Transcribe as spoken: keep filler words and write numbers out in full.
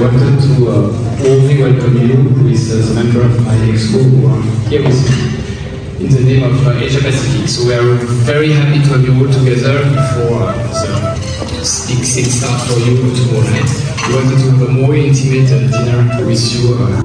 wanted to uh, warmly welcome you with uh, the member of my exco who are here with me in the name of uh, Asia Pacific. So we are very happy to have you all together for uh, the big thing start for you tomorrow night. We wanted to have a more intimate uh, dinner with you uh,